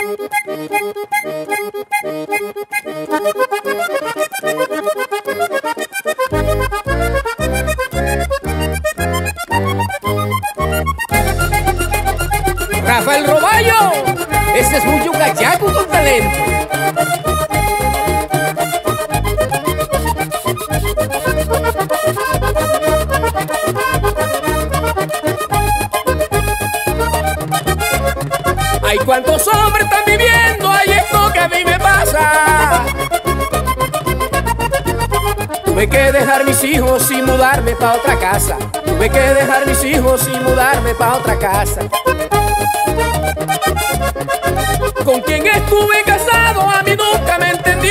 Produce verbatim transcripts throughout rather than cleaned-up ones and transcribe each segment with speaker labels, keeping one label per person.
Speaker 1: Rafael Roballo, ese es mucho cachaco con talento. Hay cuantos hombres están viviendo, hay esto que a mí me pasa. Tuve que dejar mis hijos y mudarme pa' otra casa. Tuve que dejar mis hijos y mudarme pa' otra casa. Con quien estuve casado a mí nunca me entendió.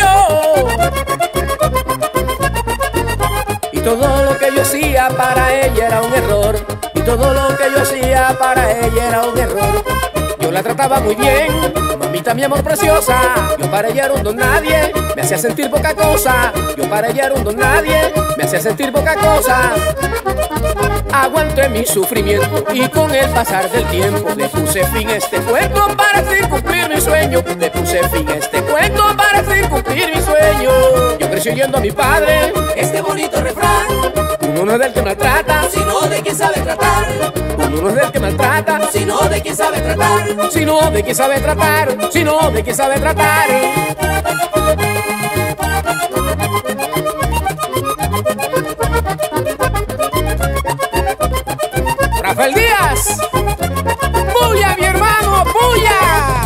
Speaker 1: Y todo lo que yo hacía para ella era un error. Y todo lo que yo hacía para ella era un error. Yo la trataba muy bien, mamita mi amor preciosa. Yo para ella era un don nadie, me hacía sentir poca cosa. Yo para ella era un don nadie, me hacía sentir poca cosa. Aguanté mi sufrimiento y con el pasar del tiempo le puse fin a este cuento para así cumplir mi sueño. Le puse fin a este cuento para así cumplir mi sueño. Yo crecí oyendo a mi padre
Speaker 2: este bonito refrán:
Speaker 1: uno no es del que maltrata,
Speaker 2: sino de quien sabe tratar.
Speaker 1: Uno no es del que maltrata,
Speaker 2: sino de quien sabe tratar.
Speaker 1: Sino de quien sabe tratar, sino de quien sabe tratar. Rafael Díaz, ¡puya, mi hermano, puya!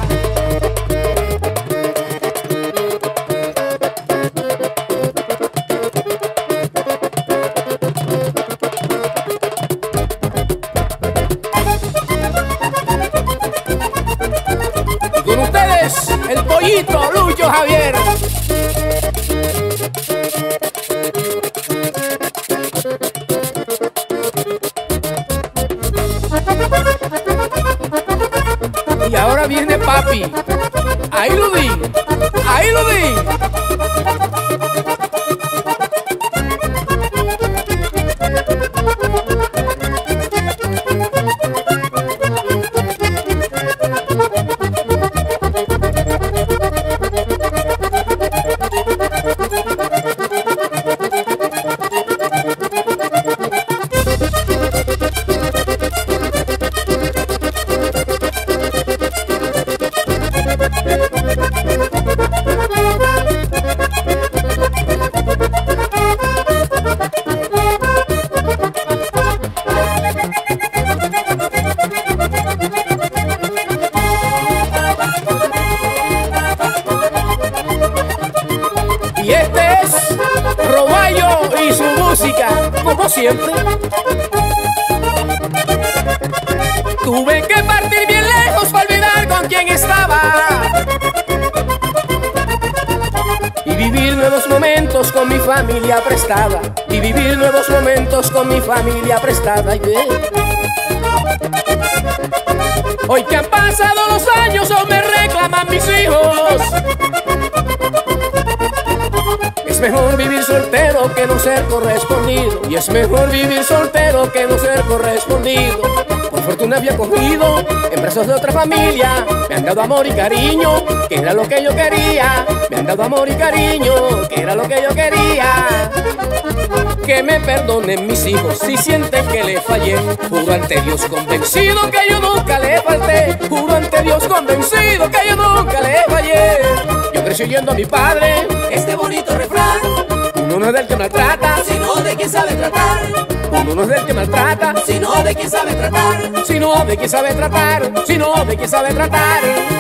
Speaker 1: Y con ustedes, el pollito Lucho Javier. Y ahora viene papi. Ahí lo di, ahí lo di. Y este es Roballo y su música, como siempre. Tuve que partir bien lejos para olvidar con quién estaba y vivir nuevos momentos con mi familia prestada. Y vivir nuevos momentos con mi familia prestada. Y ve, hoy que han pasado los años, o me reclaman mis hijos. Es mejor vivir soltero que no ser correspondido. Y es mejor vivir soltero que no ser correspondido. Por fortuna había cogido en brazos de otra familia. Me han dado amor y cariño, que era lo que yo quería. Me han dado amor y cariño, que era lo que yo quería. Que me perdonen mis hijos si sienten que le fallé. Juro ante Dios convencido que yo nunca le falté. Juro ante Dios convencido que yo nunca le fallé. Yo crecí oyendo a mi padre
Speaker 2: este bonito refrán:
Speaker 1: uno no es del que maltrata,
Speaker 2: sino de quien sabe tratar.
Speaker 1: Uno no es del que maltrata,
Speaker 2: sino de quien sabe tratar.
Speaker 1: Sino de quien sabe tratar, sino de quien sabe tratar.